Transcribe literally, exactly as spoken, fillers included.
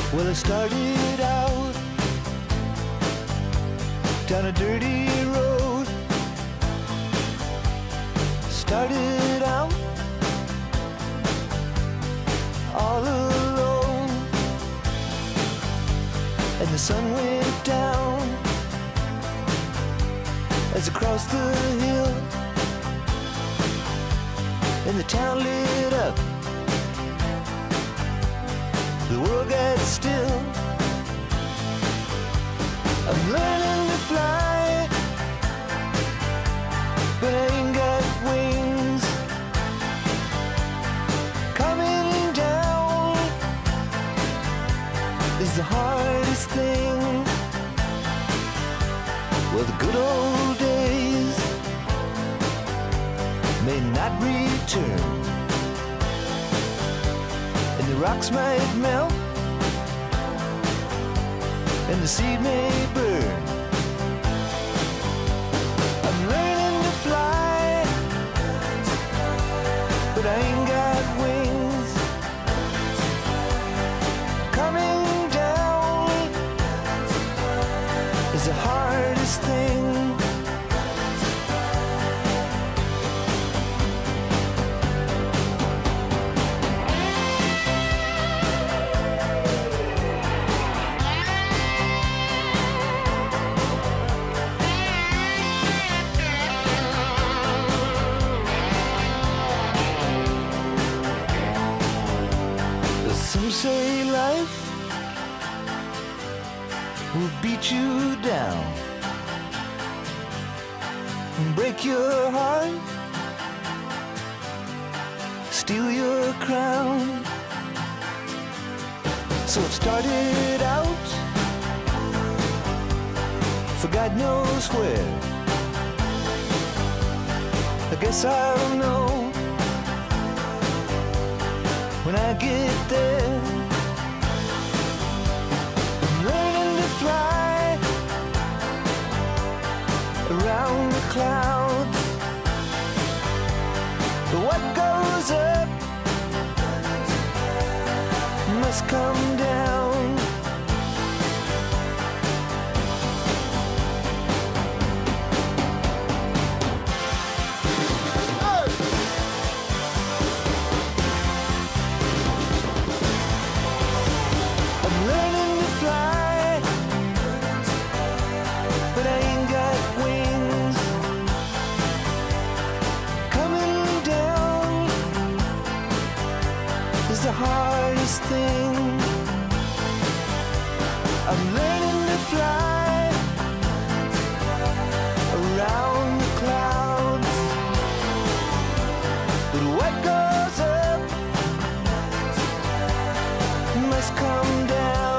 Well, I started out down a dirty road. Started out all alone, and the sun went down as I crossed the hill, and the town lit up. The world got still. I'm learning to fly, but I ain't got wings. Coming down is the hardest thing. Well, the good old days may not return, and the rocks might melt, and the seed may burn. I'm learning to fly, but I ain't got wings. Coming down is the hardest thing. Some say life will beat you down and break your heart, steal your crown. So it started out for God knows where. I guess I'll know when I get there. I'm learning to fly around the clouds, but what goes up must come down. But I ain't got wings. Coming down is the hardest thing. I'm learning to fly around the clouds, but what goes up must come down.